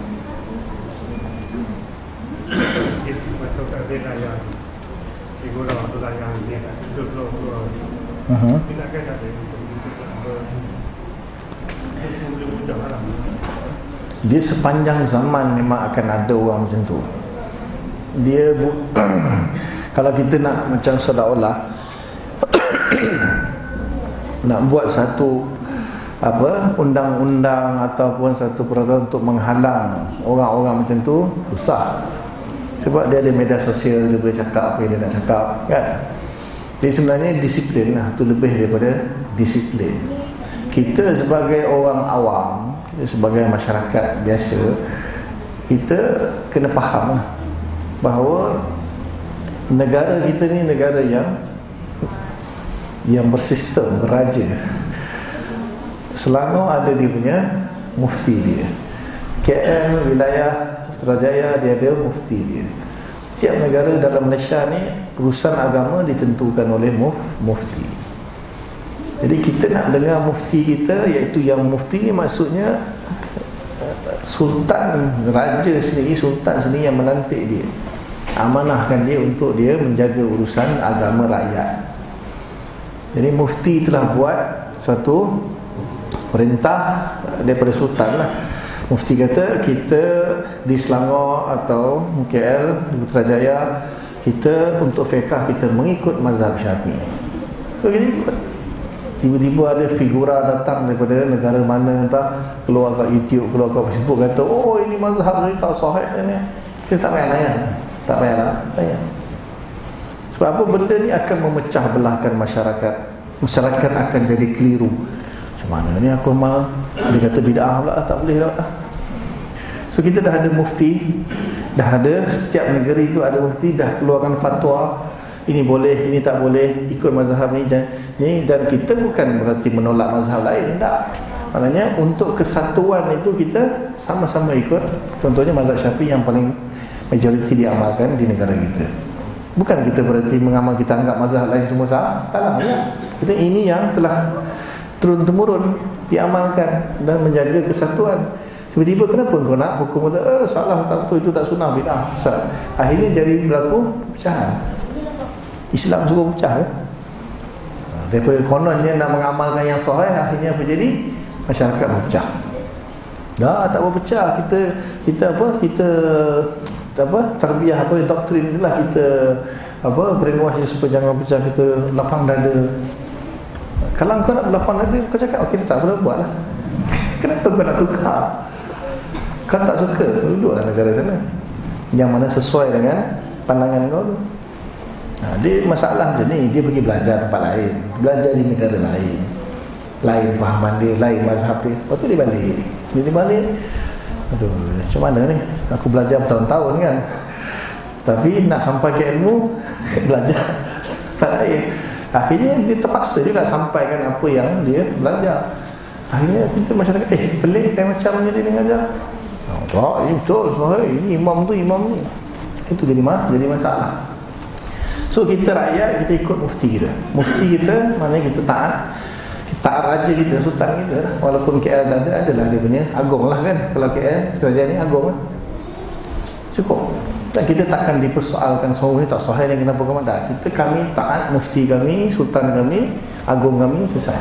Dia sepanjang zaman memang akan ada orang macam tu. Dia kalau kita nak macam seolah-olah nak buat satu undang-undang ataupun satu peraturan untuk menghalang orang-orang macam tu, susah. Sebab dia ada media sosial, dia boleh cakap apa yang dia nak cakap kan. Jadi sebenarnya disiplin lah, itu lebih daripada disiplin. Kita sebagai orang awam, kita sebagai masyarakat biasa, kita kena faham lah bahawa negara kita ni negara yang bersistem, beraja. Selangor ada dia punya mufti dia. KL, wilayah Putrajaya, dia ada mufti dia. Setiap negara dalam Malaysia ni urusan agama ditentukan oleh mufti. Jadi kita nak dengar mufti kita, iaitu yang mufti ni maksudnya sultan, raja sendiri, sultan sendiri yang melantik dia, amanahkan dia untuk dia menjaga urusan agama rakyat. Jadi mufti telah buat satu perintah daripada sultan lah. Mufti kata kita di Selangor atau KL, di Putrajaya, kita untuk fiqah kita mengikut mazhab Syafi'i. So kita ikut. Tiba-tiba ada figura datang daripada negara mana entah, keluar kat YouTube, keluar kat Facebook, kata oh ini mazhab ni tak sahih ni. Kita tak payah layan. Tak payah layan. Sebab apa? Benda ni akan memecah belahkan masyarakat. Masyarakat akan jadi keliru. Macam mana ni aku amal? Dia kata bid'ah pula, tak boleh lah. So kita dah ada mufti, dah ada, setiap negeri tu ada mufti, dah keluarkan fatwa, ini boleh, ini tak boleh, ikut mazhab ni. Dan kita bukan berarti menolak mazhab lain, tak. Maknanya untuk kesatuan itu kita sama-sama ikut. Contohnya mazhab Syafi'i yang paling majoriti diamalkan di negara kita. Bukan kita berarti mengamal, kita anggap mazhab lain semua salah ya. Kita ini yang telah turun-temurun diamalkan dan menjaga kesatuan. Tiba-tiba kenapa kau nak hukum kata salah, tak betul, itu tak sunnah, bid'ah, sesat. Akhirnya jadi berlaku perpecahan. Islam suka pecah kan? Daripada kononnya nak mengamalkan yang sahih, akhirnya apa jadi? Masyarakat berpecah. Dah tak berpecah, kita tarbiyah doktrin itulah, kita brainwash supaya jangan pecah, kita lapang dada. Kalau kau nak lapang dada, kau cakap okey, tak boleh buat lah. Kenapa kau nak tukar? Kau tak suka, duduklah negara sana yang mana sesuai dengan pandangan kau tu. Dia masalah macam ni, dia pergi belajar tempat lain, belajar di negara lain fahaman dia, lain mazhab dia. Lepas tu dia balik. Aduh, macam mana ni? Aku belajar bertahun-tahun kan, tapi nak sampai ke ilmu belajar tak lain. Akhirnya dia terpaksa juga sampaikan apa yang dia belajar. Akhirnya kita masyarakat pelik kan macam ni dia ngajar. Tak, ini betul, ini imam tu imam ni. Itu jadi masalah. So kita rakyat, kita ikut mufti kita. Mufti kita maknanya kita taat raja kita, sultan kita. Walaupun KL adalah dia punya agung lah kan. Kalau KL kerajaan ni agung lah, cukup. Dan kita takkan dipersoalkan semua ni tak sahih ni, kenapa kau tak. Kami taat mufti kami, sultan kami, agung kami, selesai.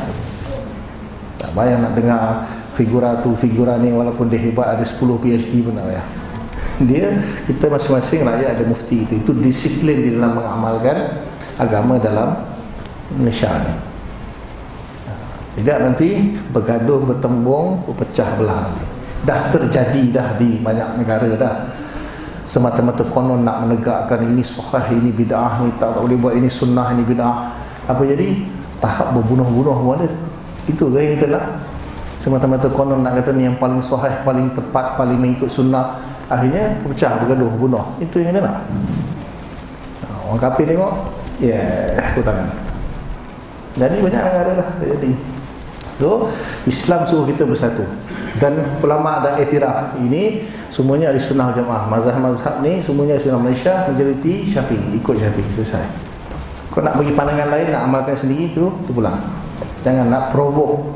Tak payah nak dengar figura ni, walaupun dia hebat, ada 10 PhD pun tak payah. Kita masing-masing rakyat ada mufti itu. Itu disiplin di dalam mengamalkan agama dalam Malaysia ni. Tidak nanti bergaduh, bertembung, berpecah belah nanti. Dah terjadi dah di banyak negara dah. Semata-mata konon nak menegakkan ini sahih, ini bid'ah, ni tak boleh buat, ini sunnah, ini bid'ah. Apa jadi? Tahap berbunuh-bunuh pun ada. Itu ke yang kita nak? Semata-mata konon nak kata ni yang paling sahih, paling tepat, paling mengikut sunnah. Akhirnya pecah, bergaduh, bunuh. Itu yang kita nak. Orang kafir tengok, aku tangan. Jadi banyak negara dah jadi. So Islam suruh kita bersatu. Dan ulama ada iktiraf ini semuanya ahli sunnah jamaah. Mazhab-mazhab ni semuanya ahli sunnah. Malaysia majoriti Syafi'i, ikut Syafi'i, selesai. Kau nak bagi pandangan lain, nak amalkan sendiri, tu pulang. Jangan nak provoke.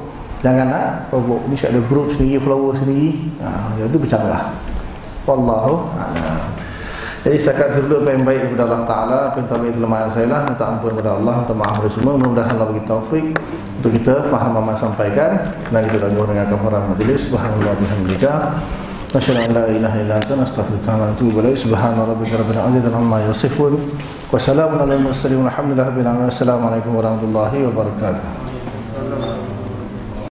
Ni ada grup sendiri, follower sendiri. Itu bercanggah. Wallahu a'lam. Jadi setakat dulu apa yang baik daripada Allah Ta'ala, apa yang tak baik kelemahan saya lah, minta ampun kepada Allah, minta maaf kepada semua. Mudah-mudahan Allah bagi taufik untuk kita faham apa sampaikan, dan kita tangguh dengan kafarah majlis. Subhanallah bihamdika, asyhadu an la ilaha illa anta, astaghfiruka wa atubu ilaik. Subhana rabbika rabbil izzati amma yasifun, wa salamun alal mursalin, walhamdulillahi rabbil alamin. Assalamualaikum warahmatullahi wabarakatuh.